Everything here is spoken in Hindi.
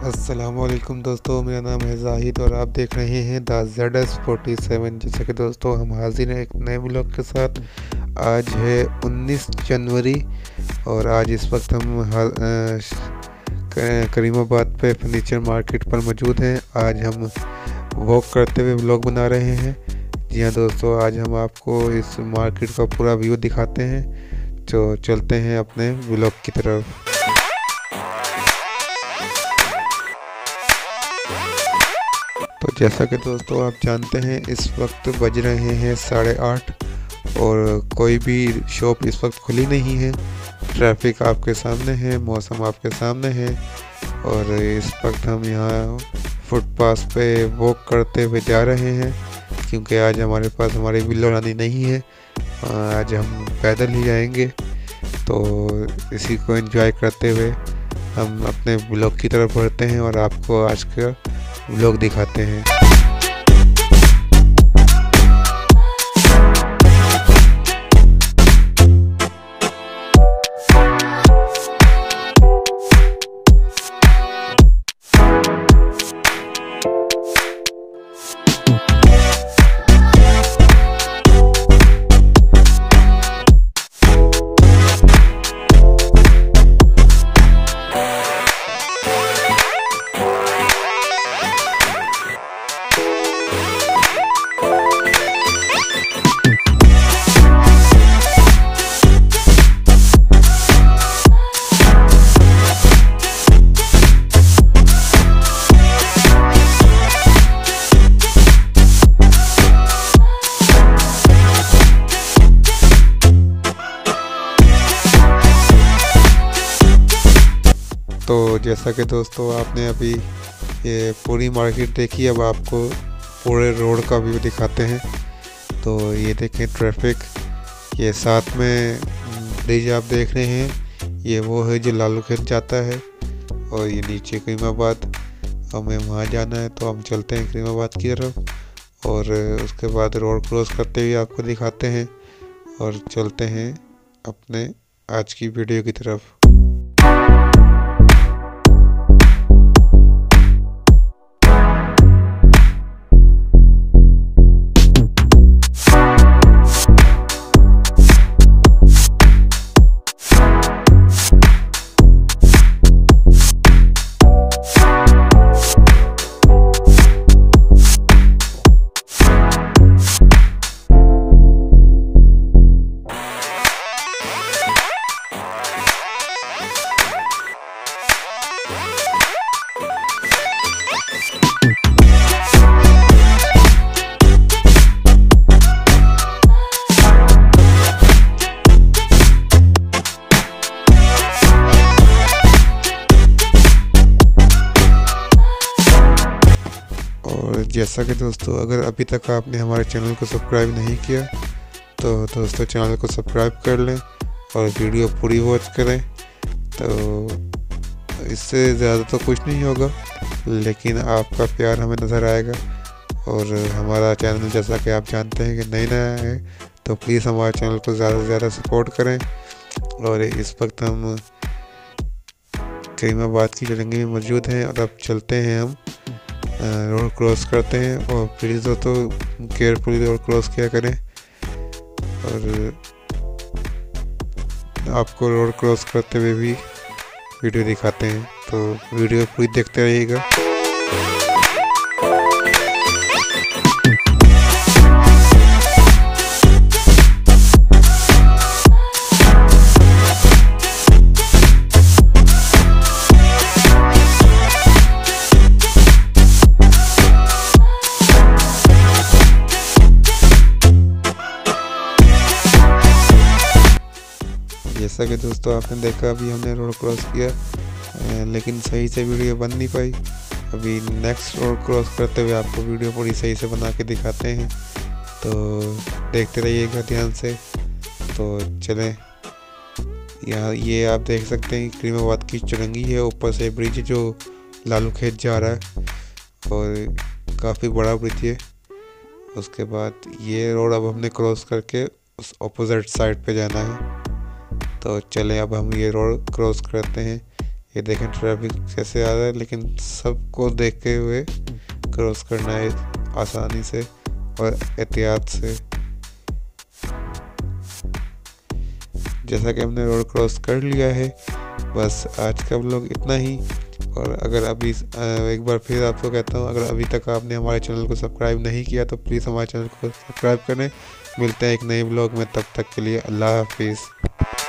अस्सलामुअलैकुम दोस्तों, मेरा नाम है जाहिद और आप देख रहे हैं द ZS47। जैसा कि दोस्तों हम हाजिर हैं एक नए ब्लॉग के साथ। आज है 19 जनवरी और आज इस वक्त हम करीमाबाद पे फर्नीचर मार्केट पर मौजूद हैं। आज हम वॉक करते हुए ब्लॉग बना रहे हैं। जी हाँ दोस्तों, आज हम आपको इस मार्केट का पूरा व्यू दिखाते हैं। तो चलते हैं अपने ब्लॉग की तरफ। तो जैसा कि दोस्तों आप जानते हैं, इस वक्त बज रहे हैं 8:30 और कोई भी शॉप इस वक्त खुली नहीं है। ट्रैफिक आपके सामने है, मौसम आपके सामने है और इस वक्त हम यहाँ फुटपाथ पे वॉक करते हुए जा रहे हैं क्योंकि आज हमारे पास हमारी व्हीलर रानी नहीं है। आज हम पैदल ही जाएंगे। तो इसी को एंजॉय करते हुए हम अपने ब्लॉग की तरफ बढ़ते हैं और आपको आज का ब्लॉग दिखाते हैं। तो जैसा कि दोस्तों आपने अभी ये पूरी मार्केट देखी, अब आपको पूरे रोड का व्यू दिखाते हैं। तो ये देखें ट्रैफिक, ये साथ में ब्रिज आप देख रहे हैं, ये वो है जो लालू खेत जाता है और ये नीचे करीमाबाद। हमें वहाँ जाना है तो हम चलते हैं करीमाबाद की तरफ और उसके बाद रोड क्रॉस करते हुए आपको दिखाते हैं और चलते हैं अपने आज की वीडियो की तरफ। जैसा कि दोस्तों अगर अभी तक आपने हमारे चैनल को सब्सक्राइब नहीं किया तो दोस्तों चैनल को सब्सक्राइब कर लें और वीडियो पूरी वॉच करें। तो इससे ज़्यादा तो कुछ नहीं होगा, लेकिन आपका प्यार हमें नज़र आएगा। और हमारा चैनल जैसा कि आप जानते हैं कि नया है, तो प्लीज़ हमारे चैनल को ज़्यादा से ज़्यादा सपोर्ट करें। और इस वक्त हम करीमाबाद की चौरंगी में मौजूद हैं और अब चलते हैं, हम रोड क्रॉस करते हैं। और प्लीज़ दोस्तों केयरफुली रोड क्रॉस किया करें और आपको रोड क्रॉस करते हुए भी वीडियो दिखाते हैं, तो वीडियो पूरी देखते रहिएगा। जैसा कि दोस्तों आपने देखा, अभी हमने रोड क्रॉस किया लेकिन सही से वीडियो बन नहीं पाई। अभी नेक्स्ट रोड क्रॉस करते हुए आपको वीडियो पूरी सही से बना के दिखाते हैं, तो देखते रहिएगा ध्यान से। तो चलें, यहाँ ये आप देख सकते हैं करीमाबाद की चौरंगी है, ऊपर से ब्रिज जो लालू खेत जा रहा है और काफ़ी बड़ा ब्रिज है। उसके बाद ये रोड अब हमने क्रॉस करके उस अपोजिट साइड पे जाना है। तो चलें अब हम ये रोड क्रॉस करते हैं। ये देखें ट्रैफिक कैसे आ रहा है, लेकिन सबको देखते हुए क्रॉस करना है आसानी से और एहतियात से। जैसा कि हमने रोड क्रॉस कर लिया है, बस आज का व्लॉग इतना ही। और अगर अभी एक बार फिर आपको कहता हूँ, अगर अभी तक आपने हमारे चैनल को सब्सक्राइब नहीं किया तो प्लीज़ हमारे चैनल को सब्सक्राइब करें। मिलते हैं एक नए व्लॉग में, तब तक के लिए अल्लाह हाफिज़।